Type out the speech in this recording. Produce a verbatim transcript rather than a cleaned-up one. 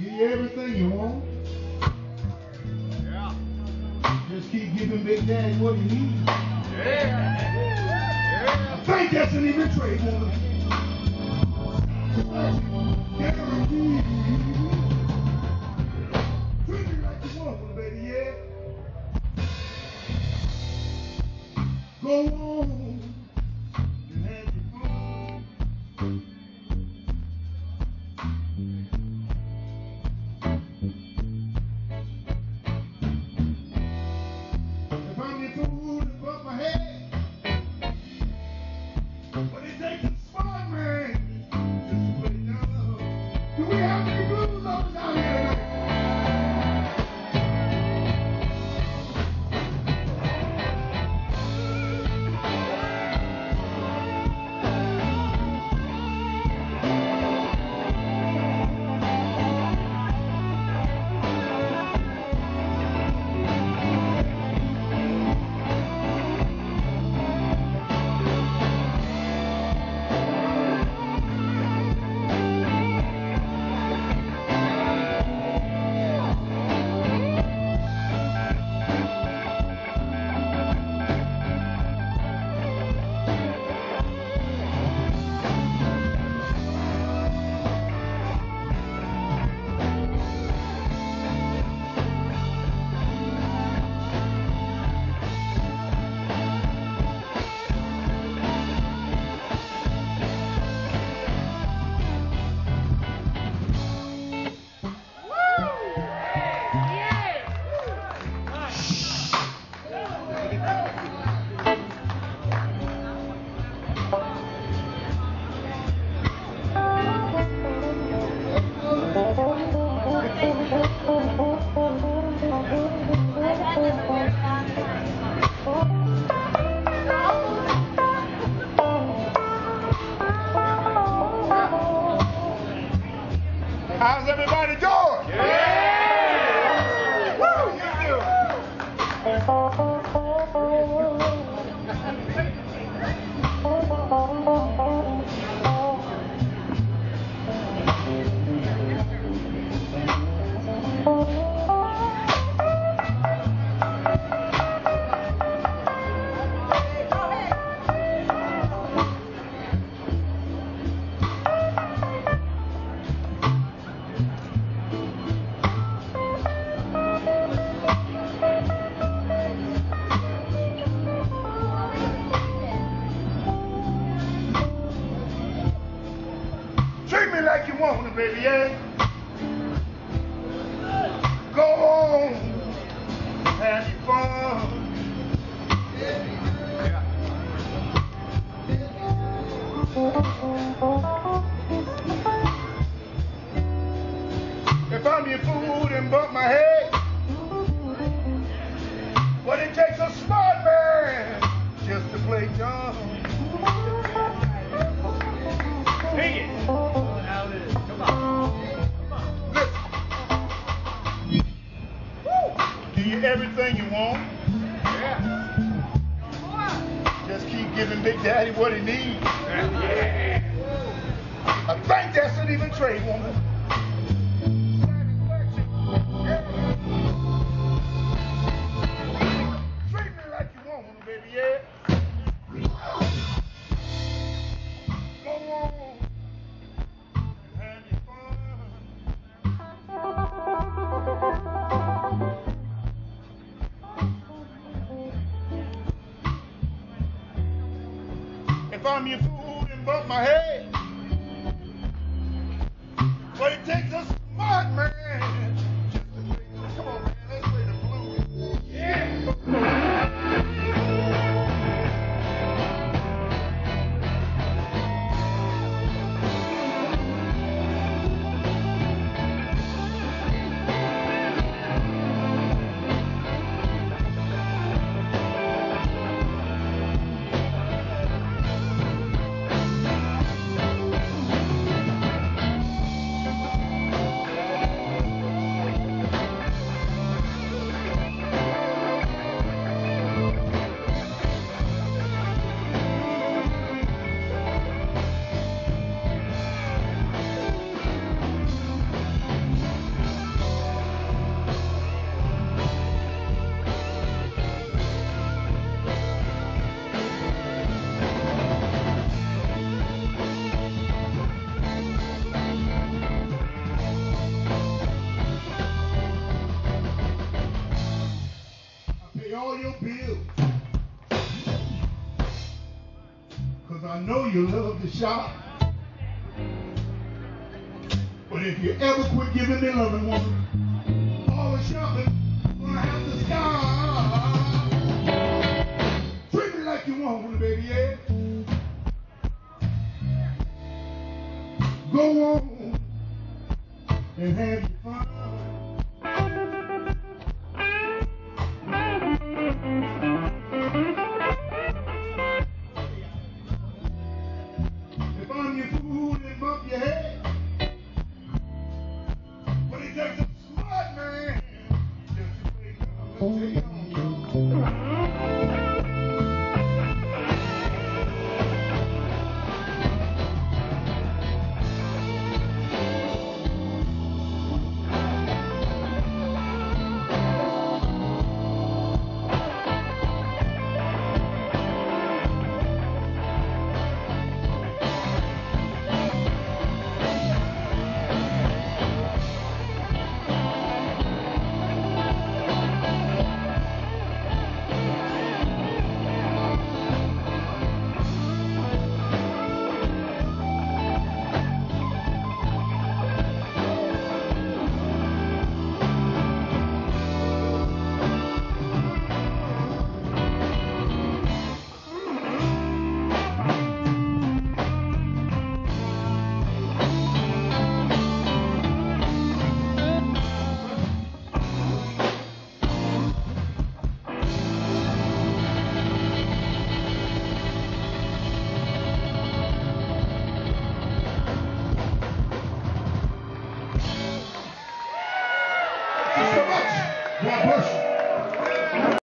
Give you everything you want. Yeah. Just keep giving Big Daddy what he needs. Yeah. Yeah. I think that's an even trade, woman. Guaranteed. Treat me like you want one, baby, yeah. Go on and have your fun. If I'm your food and bump my head, but it takes a smart man just to put it down. Do we have any blues lovers out here tonight? How's everybody doing? Yeah! Woo! Treat me like you want it, baby, yeah? Go on, have your fun. If I'm your food and bump my head, but it takes a smart man just to play dumb. Sing it. Come on. Come on. Listen. Give you everything you want. Yeah. Just keep giving Big Daddy what he needs. Yeah. I think that's an even trade, woman. Treat me like you want one, baby, yeah? Go on. Have your fun. If I'm your food and bump my head, but know you love to shop. But if you ever quit giving me loving, woman, all the shopping gonna have to stop. Treat me like you want me, baby, yeah. Go on and have your fun. If I'm your fool and bump your head, but it takes a smart man just to wake up and take